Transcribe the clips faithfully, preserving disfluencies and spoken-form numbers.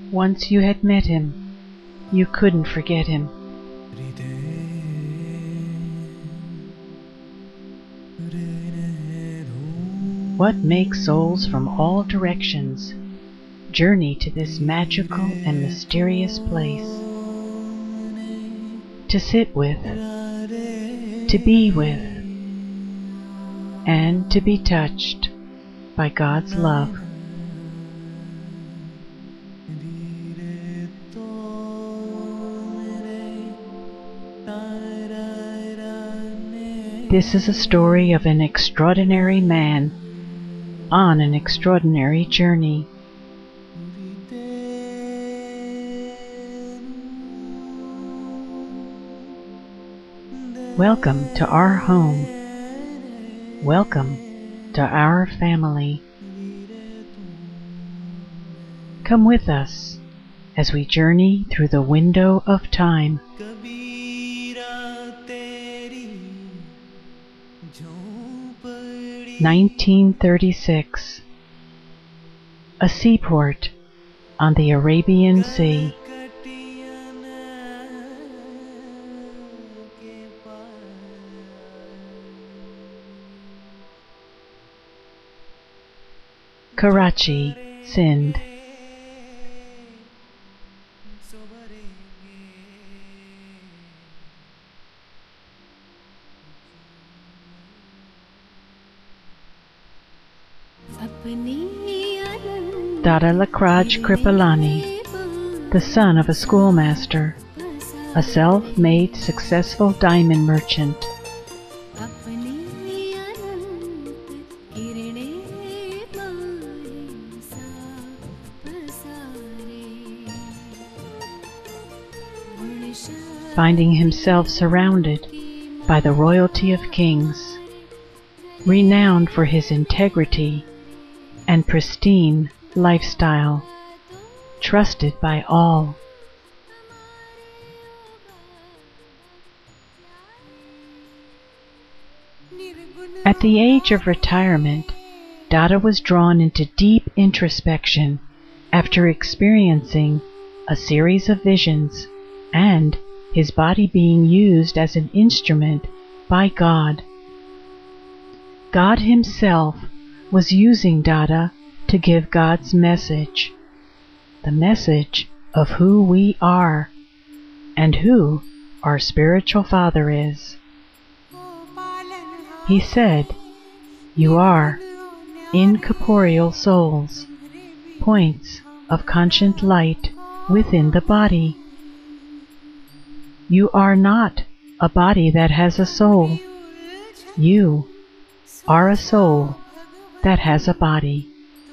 Once you had met him, you couldn't forget him. What makes souls from all directions journey to this magical and mysterious place? To sit with, to be with, and to be touched by God's love. This is a story of an extraordinary man on an extraordinary journey. Welcome to our home. Welcome to our family. Come with us as we journey through the window of time. nineteen thirty-six. A seaport on the Arabian Sea. Karachi, Sindh. Dada Lakraj Kripalani, the son of a schoolmaster, a self-made successful diamond merchant. Finding himself surrounded by the royalty of kings, renowned for his integrity and pristine lifestyle, trusted by all. At the age of retirement, Dada was drawn into deep introspection after experiencing a series of visions and his body being used as an instrument by God. God himself was using Dada to give God's message, the message of who we are and who our spiritual father is. He said, "You are incorporeal souls, points of conscient light within the body. You are not a body that has a soul. You are a soul that has a body.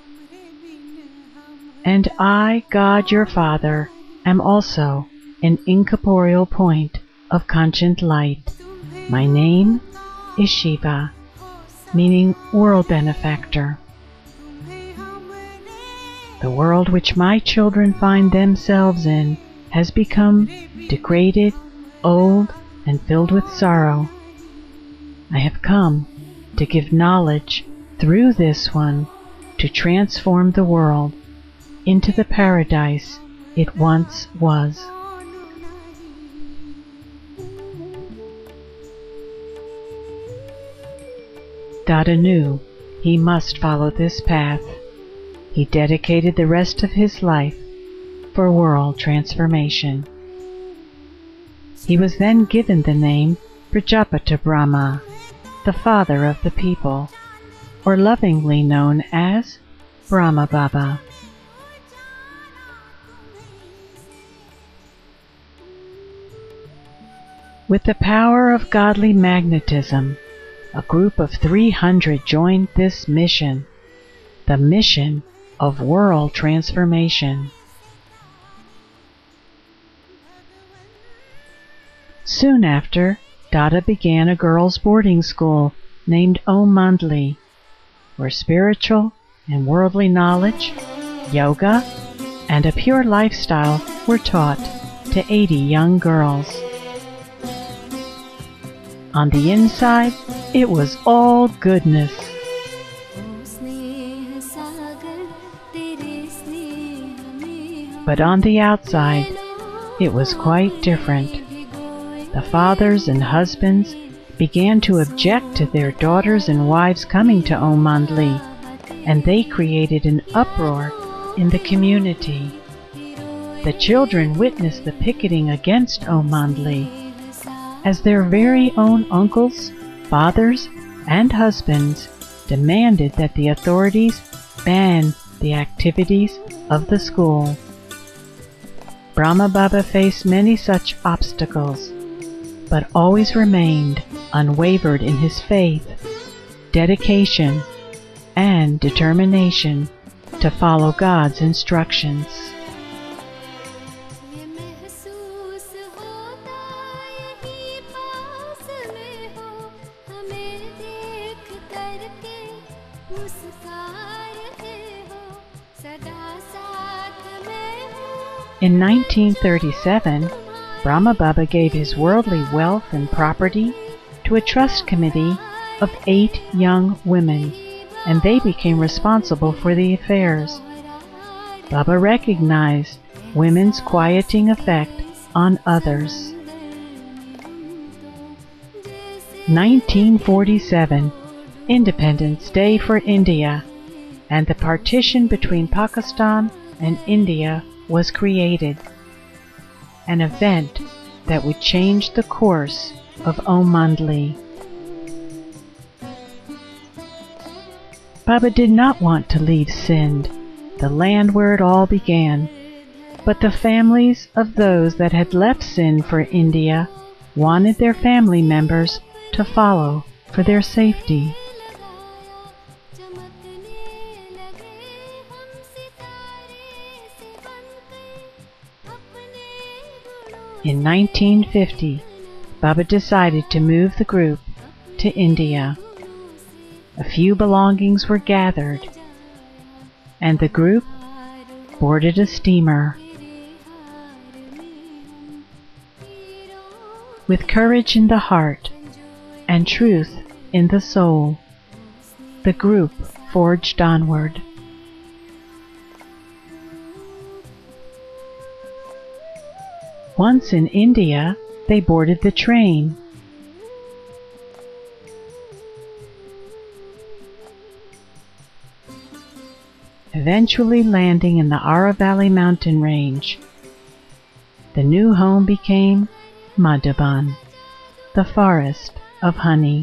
And I, God your Father, am also an incorporeal point of conscient light. My name is Shiva, meaning world benefactor. The world which my children find themselves in has become degraded, old, and filled with sorrow. I have come to give knowledge through this one to transform the world into the paradise it once was." Dada knew he must follow this path. He dedicated the rest of his life for world transformation. He was then given the name Prajapati Brahma, the father of the people, or lovingly known as Brahma Baba. With the power of godly magnetism, a group of three hundred joined this mission, the mission of world transformation. Soon after, Dada began a girls' boarding school named Om Mandli, where spiritual and worldly knowledge, yoga, and a pure lifestyle were taught to eighty young girls. On the inside, it was all goodness. But on the outside, it was quite different. The fathers and husbands began to object to their daughters and wives coming to Om Mandli, and they created an uproar in the community. The children witnessed the picketing against Om Mandli, as their very own uncles, fathers, and husbands demanded that the authorities ban the activities of the school. Brahma Baba faced many such obstacles, but always remained unwavered in his faith, dedication, and determination to follow God's instructions. In nineteen thirty-seven, Brahma Baba gave his worldly wealth and property to a trust committee of eight young women, and they became responsible for the affairs. Baba recognized women's quieting effect on others. nineteen forty-seven, Independence Day for India, and the partition between Pakistan and India was created, an event that would change the course of Om Mandli. Baba did not want to leave Sindh, the land where it all began, but the families of those that had left Sindh for India wanted their family members to follow for their safety. In nineteen fifty, Baba decided to move the group to India. A few belongings were gathered, and the group boarded a steamer. With courage in the heart and truth in the soul, the group forged onward. Once in India, they boarded the train. Eventually landing in the Aravalli mountain range. The new home became Madhaban, the forest of honey.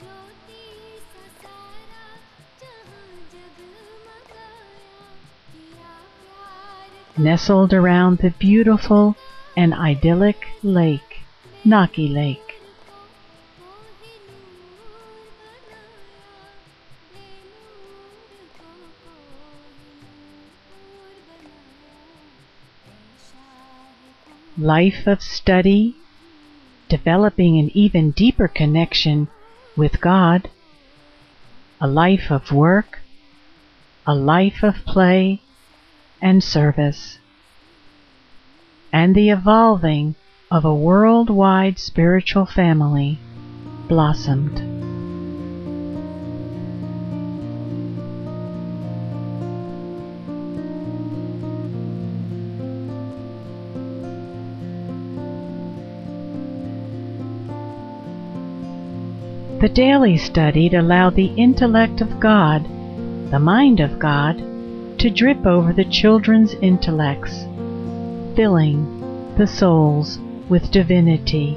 Nestled around the beautiful and idyllic lake, Naki Lake. Life of study, developing an even deeper connection with God, a life of work, a life of play and service, and the evolving of a worldwide spiritual family blossomed. The daily study allowed the intellect of God, the mind of God, to drip over the children's intellects, filling the souls with divinity.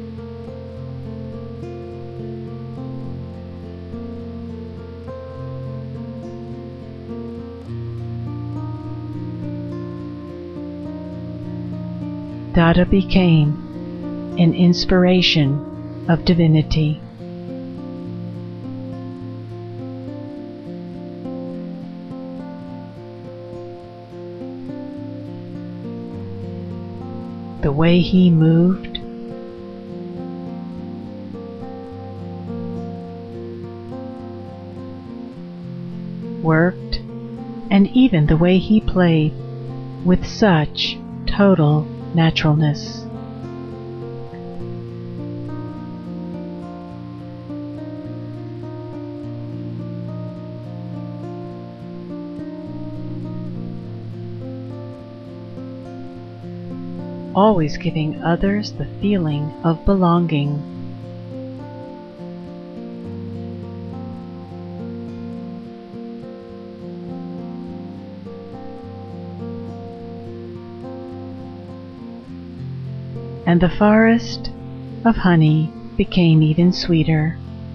Dada became an inspiration of divinity. The way he moved, worked, and even the way he played with such total naturalness. always giving others the feeling of belonging. And the forest of honey became even sweeter.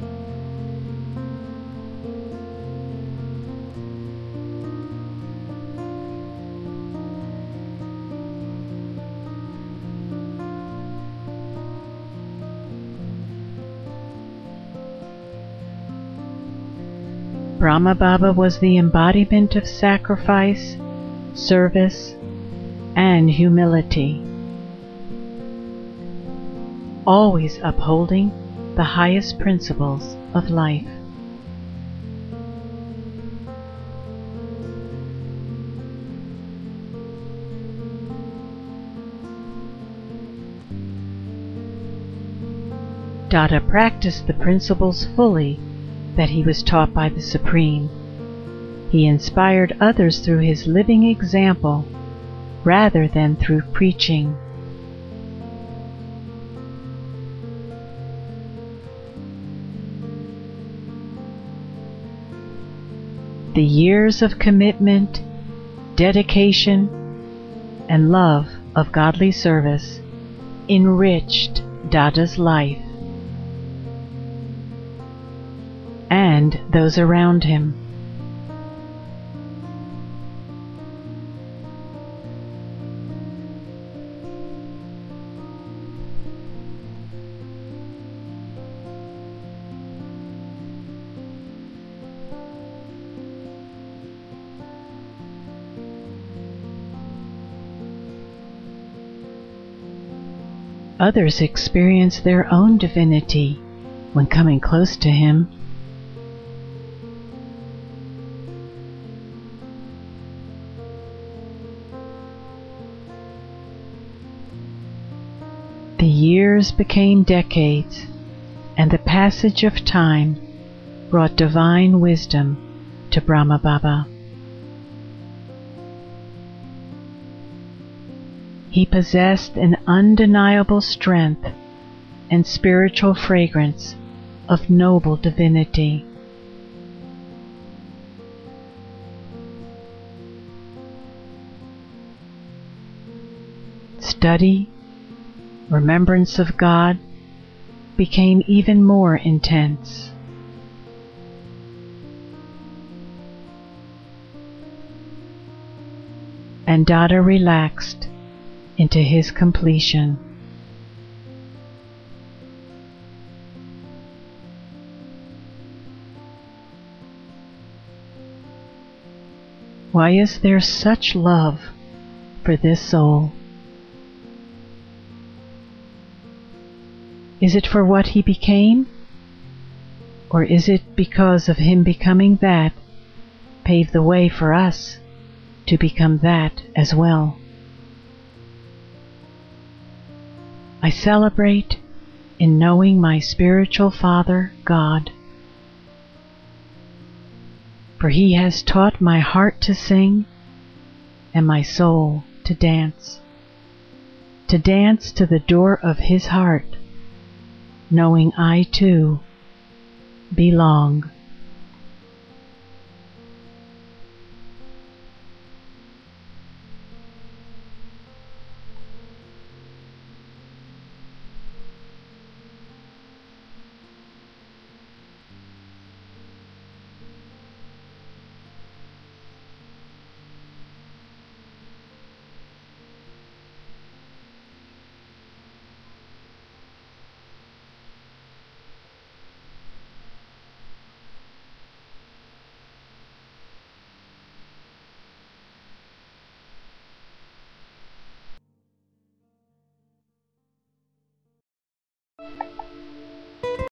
Brahma Baba was the embodiment of sacrifice, service, and humility, always upholding the highest principles of life. Dada practiced the principles fully that he was taught by the Supreme. He inspired others through his living example rather than through preaching. The years of commitment, dedication, and love of godly service enriched Dada's life and those around him. Others experience their own divinity when coming close to him. The years became decades, and the passage of time brought divine wisdom to Brahma Baba. He possessed an undeniable strength and spiritual fragrance of noble divinity. Study, remembrance of God became even more intense. And Dada relaxed into his completion. Why is there such love for this soul? Is it for what he became? Or is it because of him becoming that paved the way for us to become that as well? I celebrate in knowing my spiritual Father, God, for He has taught my heart to sing and my soul to dance, to dance to the door of His heart, knowing I too belong.